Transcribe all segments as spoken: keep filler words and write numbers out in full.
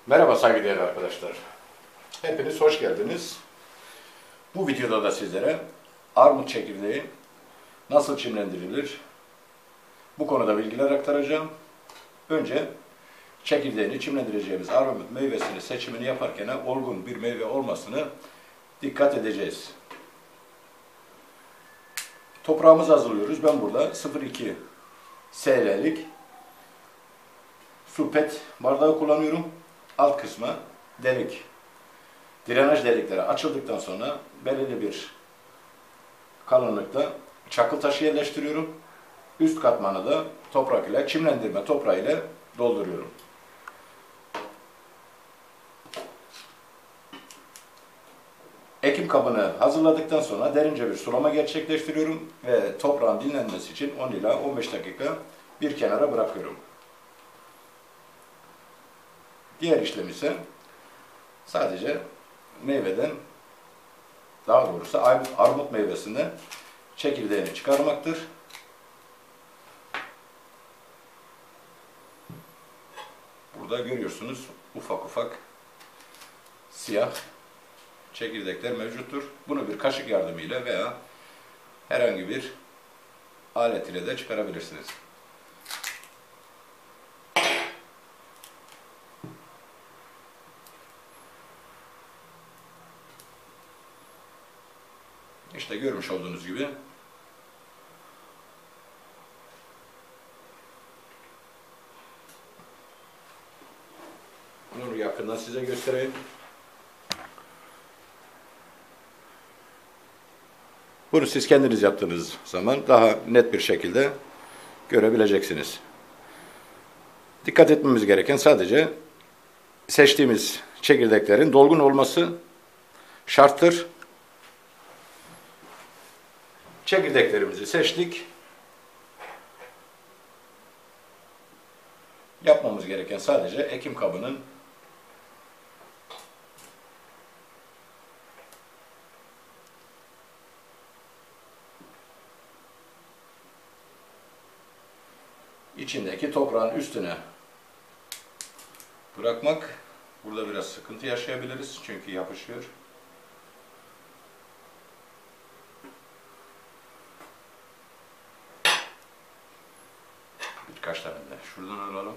Merhaba saygıdeğer arkadaşlar. Hepiniz hoş geldiniz. Bu videoda da sizlere armut çekirdeği nasıl çimlendirilir? Bu konuda bilgiler aktaracağım. Önce çekirdeğini çimlendireceğimiz armut meyvesini seçimini yaparken olgun bir meyve olmasını dikkat edeceğiz. Toprağımızı hazırlıyoruz. Ben burada sıfır virgül iki S'lik su pet bardağı kullanıyorum. Alt kısmı delik, drenaj delikleri açıldıktan sonra belirli bir kalınlıkta çakıl taşı yerleştiriyorum. Üst katmanı da toprak ile, çimlendirme toprağı ile dolduruyorum. Ekim kabını hazırladıktan sonra derince bir sulama gerçekleştiriyorum ve toprağın dinlenmesi için on ila on beş dakika bir kenara bırakıyorum. Diğer işlem ise sadece meyveden, daha doğrusu armut meyvesinden çekirdeğini çıkarmaktır. Burada görüyorsunuz ufak ufak siyah çekirdekler mevcuttur. Bunu bir kaşık yardımıyla veya herhangi bir alet ile de çıkarabilirsiniz. İşte görmüş olduğunuz gibi bunu yakından size göstereyim. Bunu siz kendiniz yaptığınız zaman daha net bir şekilde görebileceksiniz. Dikkat etmemiz gereken sadece seçtiğimiz çekirdeklerin dolgun olması şarttır. Çekirdeklerimizi seçtik. Yapmamız gereken sadece ekim kabının içindeki toprağın üstüne bırakmak. Burada biraz sıkıntı yaşayabiliriz çünkü yapışıyor. Birkaç tane de şuradan alalım.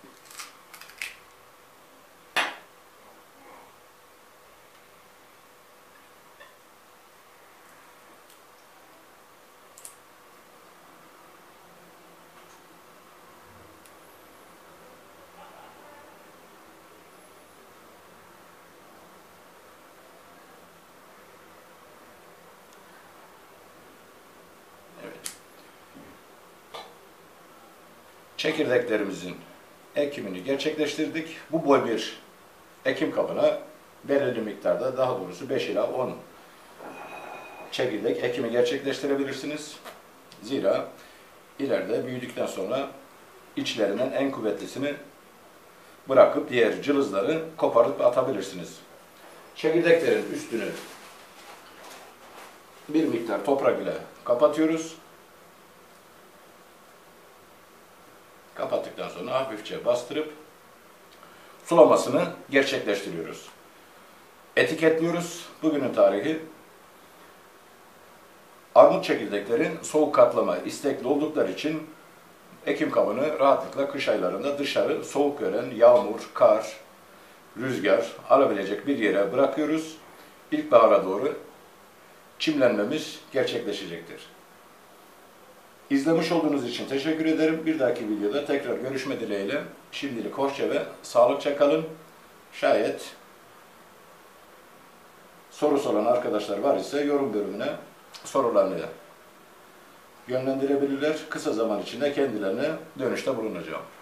Çekirdeklerimizin ekimini gerçekleştirdik. Bu boy bir ekim kabına belirli miktarda, daha doğrusu beş ila on çekirdek ekimi gerçekleştirebilirsiniz. Zira ileride büyüdükten sonra içlerinden en kuvvetlisini bırakıp diğer cılızları koparıp atabilirsiniz. Çekirdeklerin üstünü bir miktar toprak ile kapatıyoruz. Kapattıktan sonra hafifçe bastırıp sulamasını gerçekleştiriyoruz. Etiketliyoruz. Bugünün tarihi. Armut çekirdeklerin soğuk katlama istekli oldukları için ekim kabını rahatlıkla kış aylarında dışarı soğuk gören yağmur, kar, rüzgar alabilecek bir yere bırakıyoruz. İlkbahara doğru çimlenmemiz gerçekleşecektir. İzlemiş olduğunuz için teşekkür ederim. Bir dahaki videoda tekrar görüşme dileğiyle. Şimdilik hoşça ve sağlıkça kalın. Şayet soru soran arkadaşlar var ise yorum bölümüne sorularını yönlendirebilirler. Kısa zaman içinde kendilerine dönüşte bulunacağım.